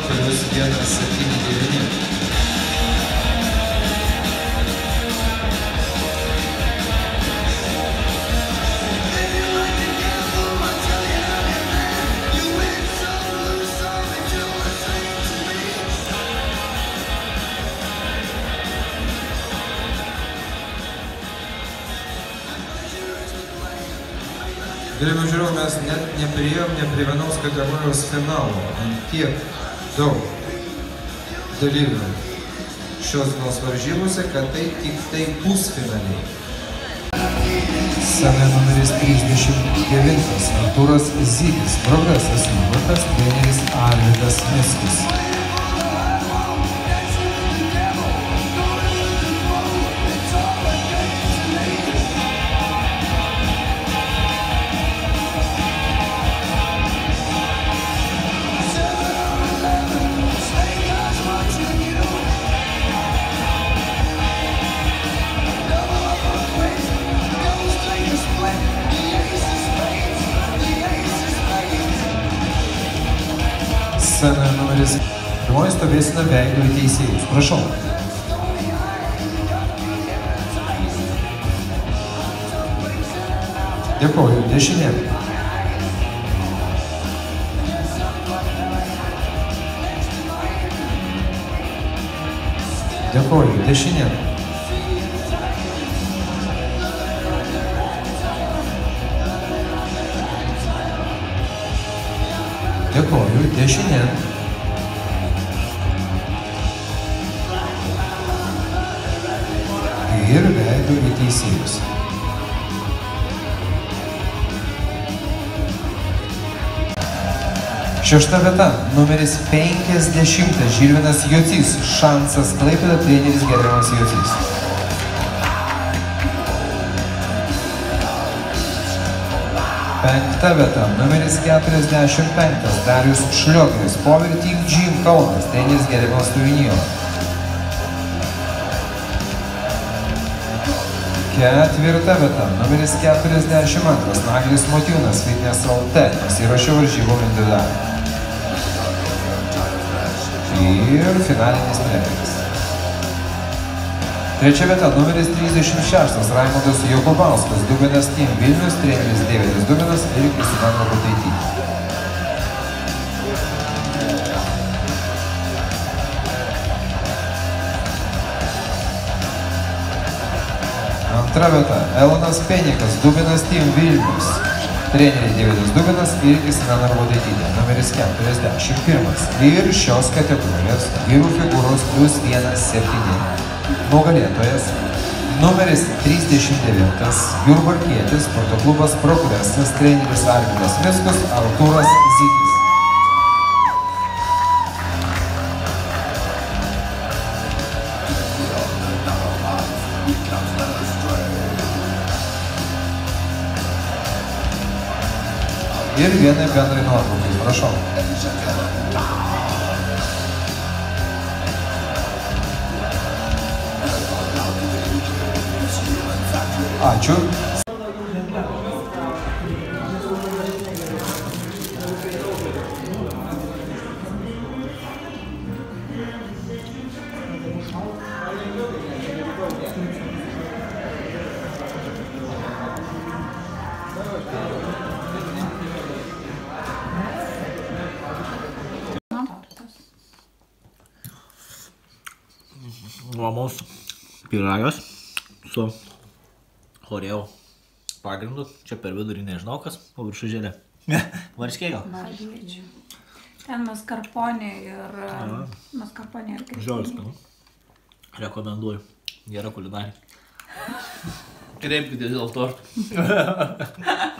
+179. Gerbiami žiūrovai, mes net nepriėjom ne prie vienos kategorijos finalo. Ant tiek daug dalyvių šios dienos varžybose, kad tai tik tai pusfinaliai. Scenoje numeris 39 Artūras Zygis, Progresas Jurbarkas, treneris Arvydas Miskis. Scenoje numeris 1 stovėsime veidu į teisėjus. Prašau. Dėkoju. Dešinė. Dėkoju. Dešinė. Dėkoju. Dešinė. Ir veidu į teisėjus. Šešta vieta. Numeris 50. Žilvinas Jocys. Šansas Klaipėda, treneris gerbiamas Jocys. Penkta vieta, numeris 45, Darius Šliogris, Power Team Gym Kaunas, treneris gerbiamas Tuvinijo. Ketvirta vieta, numeris 42, Naglis Motiūnas, Fitness LT, pasiruošė varžybom individualiai. Ir finalinis treneris. Trečia vieta, numeris 36, Raimondas Jokubauskas, Dubinas Team Vilnius, treneris Deividas Dubinas ir Kristina Narbutaitytė. Antra vieta, Elonas Penikas, Dubinas Team Vilnius, treneriai Deividas Dubinas ir Kristina Narbutaitytė, numeris 41. Ir šios kategorijos vyrų figūros +1,7. Nugalėtojas, numeris 39, Jurbarkietis, sporto klubas Progresas, treneris Arvydas Miskis, Artūras Zygis. Ir vienai bendrai nuotraukai, prašau. Ačiū. Nuomos pyragas su Oreo pagrindu. Čia per vidurį nežinau kas, o viršų žėlė. Varškėjo? Varškėčių. Ten maskarponė ir kristinė. Žiauriai skanu. Rekomenduoju. Gera kulinarė. Kreipkite dėl tortų.